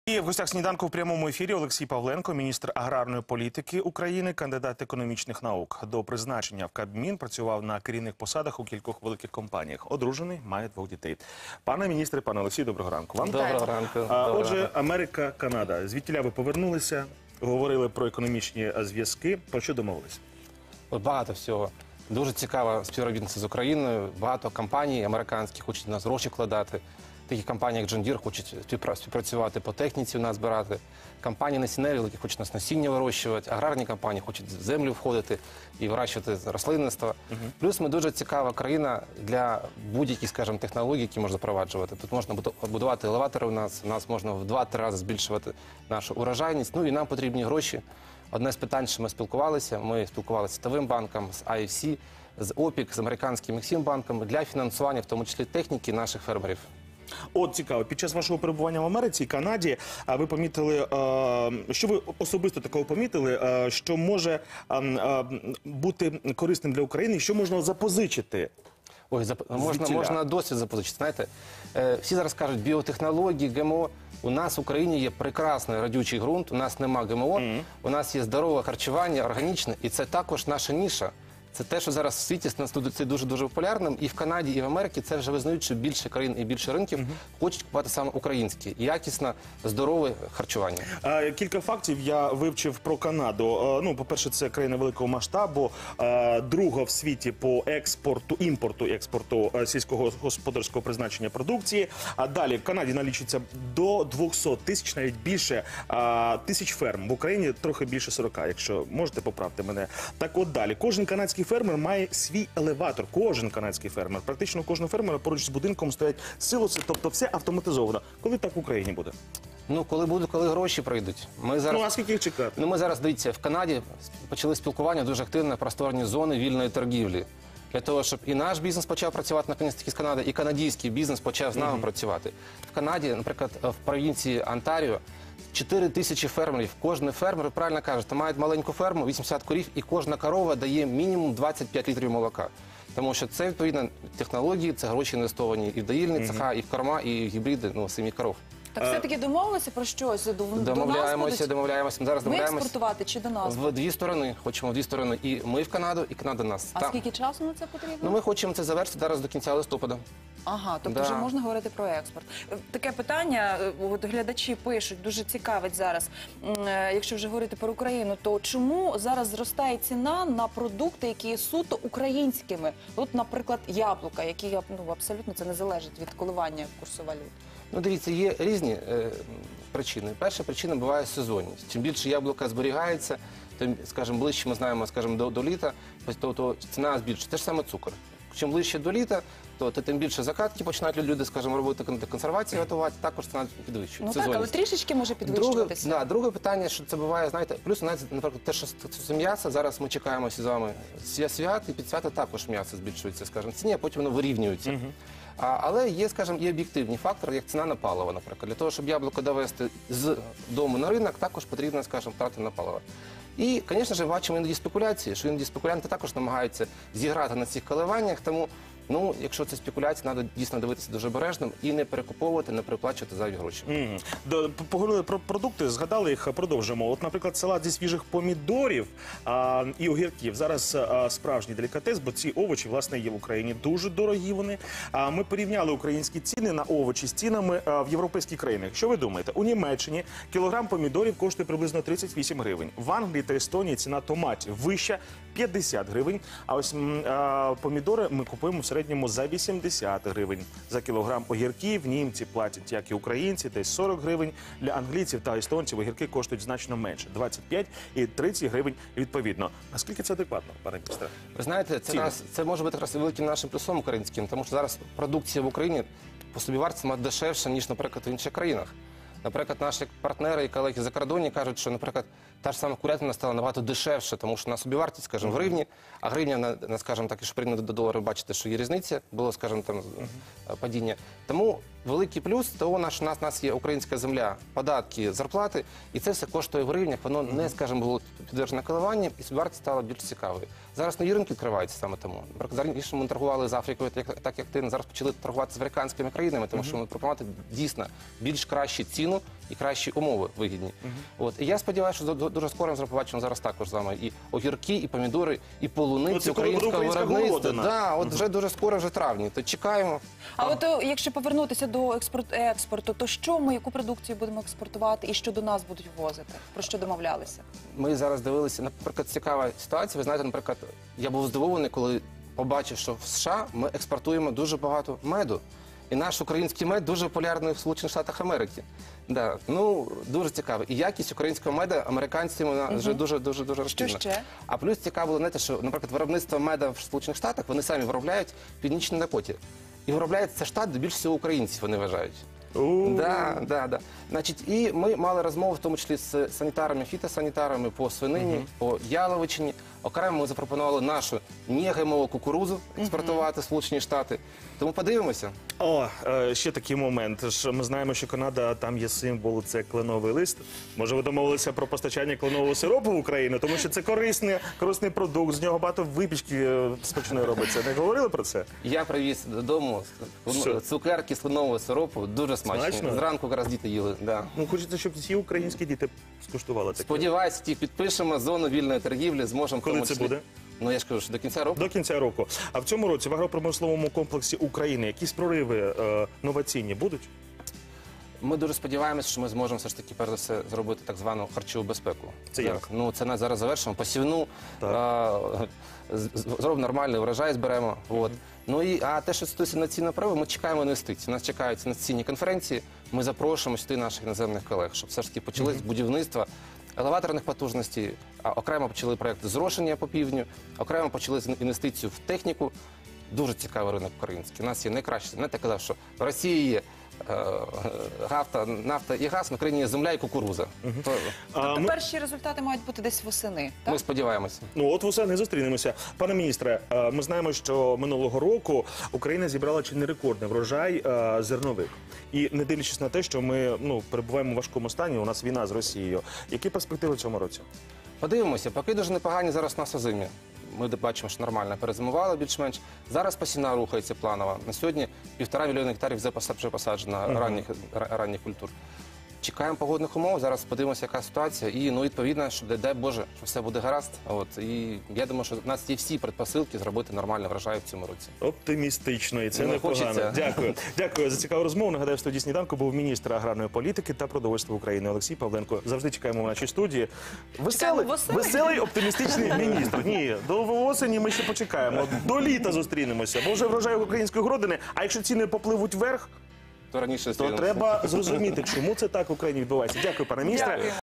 І в гостях «Сніданку» в прямому ефірі Олексій Павленко, міністр аграрної політики України, кандидат економічних наук. До призначення в Кабмін працював на керівних посадах у кількох великих компаніях. Одружений, має 2 дітей. Пане міністре, пане Олексій, доброго ранку вам. Доброго ранку. Отже, Америка, Канада. Звідтіля ви повернулися, говорили про економічні зв'язки. Про що домовились? Багато всього. Дуже цікава співробітниця з Україною. Багато компаній американських хочуть в нас гроші вкладати. Такі компанії, як John Deere, хочуть співпрацювати по техніці у нас збирати. Компанії насінневі, які хочуть нас насіння вирощувати. Аграрні компанії хочуть в землю входити і вирощувати рослинництво. Плюс ми дуже цікава країна для будь-яких, скажімо, технологій, які можна запроваджувати. Тут можна будувати елеватори у нас можна в 2-3 рази збільшувати нашу урожайність. Ну і нам потрібні гроші. Одне з питань, що ми спілкувалися з Світовим банком, з IFC, з ОПІК, з американським Ексімбанком для фінансування, в тому числі техніки наших фермерів. От цікаво, під час вашого перебування в Америці і Канаді ви помітили, що ви особисто такого помітили, що може бути корисним для України, що можна запозичити? Ой, можна досвід запозичити. Знаєте, всі зараз кажуть, біотехнології, ГМО. У нас в Україні є прекрасний родючий ґрунт, у нас нема ГМО, у нас є здорове харчування, органічне, і це також наша ніша. Це те, що зараз в світі це дуже-дуже популярним. І в Канаді, і в Америці це вже визнають, що більше країн і більше ринків хочуть купувати саме українське, якісне, здорове харчування. Кілька фактів я вивчив про Канаду. Ну, по-перше, це країна великого масштабу, друга в світі по імпорту сільськогосподарського призначення продукції. А далі в Канаді налічується до 200 тисяч, навіть більше тисяч ферм. В Україні трохи більше 40, якщо можете, поправте мене. Так от далі. Кожен канадський фермер має свій елеватор. Кожен канадський фермер. Практично у кожного фермера поруч з будинком стоять силоси, тобто все автоматизовано. Коли так в Україні буде? Ну, коли гроші прийдуть. Ну, а скільки їх чекати? Ну, ми зараз, дивіться, в Канаді почали спілкування дуже активно про створення зони вільної торгівлі. Для того, щоб і наш бізнес почав працювати, наконець-таки, з Канади, і канадський бізнес почав з нами працювати. В Канаді, наприклад, в провінції Онтаріо, 4 тисячі фермерів. Кожен фермер, ви правильно кажете, має маленьку ферму, 80 корів, і кожна корова дає мінімум 25 літрів молока. Тому що це, відповідно, технології, це гроші інвестовані і в доїльні цеха, і в корма, і в гібриди, ну, самих коров. Так все-таки домовилися про щось? Домовляємося. Ми зараз домовляємося. Ви експортувати чи до нас? В 2 сторони. Хочемо в 2 сторони. І ми в Канаду, і Канада нас. А скільки часу на це потрібно? Ну, ми хочемо це завершити зараз до кінця листопада. Ага, тобто вже можна говорити про експорт. Таке питання, от глядачі пишуть, дуже цікавить зараз. Якщо вже говорити про Україну, то чому зараз зростає ціна на продукти, які є суто українськими? От, наприклад, яблука, які абсолютно це не залежить від коливання курсу валют. Ну, дивіться, є різні причини. Перша причина буває сезонність. Чим більше яблука зберігається, тим, скажімо, ближче ми знаємо, скажімо, до літа, то ціна збільшується. Те ж саме цукор. Чим ближче до літа, то тим більше закатки починають люди, скажімо, робити консервації, готувати, також ціна підвищується. Ну так, але трішечки може підвищуватися. Друге питання, що це буває, знаєте, плюс, наприклад, те, що це м'ясо, зараз ми чекаємо з вами свят, і під свята також м'ясо збільшується, скажімо, ціні, а потім воно вирівнюється. Але є, скажімо, є об'єктивні фактори, як ціна на паливо, наприклад. Для того, щоб яблуко довести з дому на ринок, також потрібно, скажімо, втрати на паливо. І, звісно ж, бачимо іноді спекуляції, що іноді спекулянти також намагаються зіграти на цих коливаннях, тому, ну, якщо це спекуляція, треба дійсно дивитися дуже обережно і не перекуповувати, не переплачувати зайві гроші. Поговорили про продукти, згадали їх, продовжимо. От, наприклад, салат зі свіжих помідорів і огірків. Зараз справжній делікатес, бо ці овочі, власне, є в Україні. Дуже дорогі вони. Ми порівняли українські ціни на овочі з цінами в європейських країнах. Що ви думаєте? У Німеччині кілограм помідорів коштує приблизно 38 гривень. В Англії та Естонії ціна томатів вища – 50 гривень. А ось помідори ми купуємо в середньому за 80 гривень. За кілограм огірків німці платять, як і українці, десь 40 гривень. Для англійців та естонців огірки коштують значно менше – 25 і 30 гривень відповідно. Наскільки це адекватно, пане міністре? Ви знаєте, це може бути якраз великим нашим плюсом українським, тому що зараз продукція в Україні по собівартості має дешевше, ніж, наприклад, в інших країнах. Наприклад, наші партнери і колеги за кордоні кажуть, що, наприклад, та ж сама курятина стала набагато дешевше, тому що на собівартість, скажімо, в гривні, а гривня, скажімо так, якщо порівняно до долара, ви бачите, що є різниця, було, скажімо, там падіння. Тому великий плюс, то у нас є українська земля, податки, зарплати, і це все коштує в гривнях, воно не, скажімо, було підтверджено коливанням, і собівартість стала більш цікавою. Зараз нові ринки відкриваються саме тому. Наприклад, раніше ми торгували з Африкою так активно, зараз почали торгувати з африканськими країнами, тому що ми пропонувати дійсно більш кращу ціну і кращі умови вигідні. От. І я сподіваюся, що дуже скоро ми побачимо зараз також з вами і огірки, і помідори, і полуниці українського виробництва. Да, от вже дуже скоро, вже травні, то чекаємо. А от якщо повернутися до експорту, то що ми, яку продукцію будемо експортувати і що до нас будуть ввозити? Про що домовлялися? Ми зараз дивилися, наприклад, цікава ситуація. Ви знаєте, наприклад, я був здивований, коли побачив, що в США ми експортуємо дуже багато меду. І наш український мед дуже популярний в Сполучених Штатах Америки. Да, ну, дуже цікаво. І якість українського меду американцям вона вже дуже розповідна. Що ще? А плюс цікаво було, знаєте, що, наприклад, виробництво меду в Сполучених Штатах, вони самі виробляють в Північній Дакоті. І виробляють це штат, де більше всього українців, вони вважають. Да. Значить, і ми мали розмову, в тому числі з санітарами, фітосанітарами по свинині, по яловичині. Окремо ми запропонували нашу не-ГМО кукурудзу експортувати в Сполучені Штати. Тому подивимося. Ще такий момент. Ми знаємо, що Канада, там є символ, це кленовий лист. Може, ви домовилися про постачання кленового сиропу в Україну? Тому що це корисний продукт, з нього багато випічки смачної робиться. Не говорили про це? Я привіз додому цукерки з кленового сиропу, дуже смачні. Смачно? Зранку якраз діти їли. Да. Ну, хочеться, щоб всі українські діти скуштували таке. Сподіваюсь, підпишемо зону вільної торгівлі, зможемо... Коли це буде? Ну, я ж кажу, що до кінця року. До кінця року. А в цьому році в агропромисловому комплексі України якісь прориви новаційні будуть? Ми дуже сподіваємося, що ми зможемо все ж таки, перш за все, зробити так звану харчову безпеку. Це як? Ну, це нас зараз завершимо. Посівну, зробимо нормальний врожай, зберемо. От. Ну, а те, що стосується інноваційного права, ми чекаємо інвестицій. Нас чекають інвестиційні конференції. Ми запрошуємо сюди наших іноземних колег, щоб все ж таки почали з будівництва елеваторних потужностей, окремо почали проєкт зрошення по півдню, окремо почали з інвестицію в техніку. Дуже цікавий ринок український. У нас є найкраще. Знаєте, я казав, що в Росії є нафта і газ, в Україні є земля і кукуруза. Тобто перші результати мають бути десь восени, так? Ми сподіваємося. Ну, от восени зустрінемося. Пане міністре, ми знаємо, що минулого року Україна зібрала чи не рекордний врожай зернових. І не дивлячись на те, що ми перебуваємо у важкому стані, у нас війна з Росією. Які перспективи в цьому році? Подивимося, поки дуже непогані зараз у нас озимі. Ми бачимо, що нормально перезимували більш-менш. Зараз посівна рухається планово. На сьогодні 1,5 мільйона гектарів вже посаджено ранніх культур. Чекаємо погодних умов, зараз подивимося, яка ситуація. І, відповідно, що, дай Боже, що все буде гаразд. І я думаю, що в нас є всі предпосилки зробити нормальний врожай в цьому році. Оптимістично, і це непогано. Дякую. Дякую за цікаву розмову. Нагадаю, в студії «Сніданку» був міністр аграрної політики та продовольства України Олексій Павленко. Завжди чекаємо в нашій студії. Веселий, оптимістичний міністр. Ні, до осені ми ще почекаємо. До літа зустрінемося. Бо вже врожай української городини, а якщо ціни попливуть вверх, То раніше то треба зрозуміти, чому це так в Україні відбувається. Дякую, пане міністре.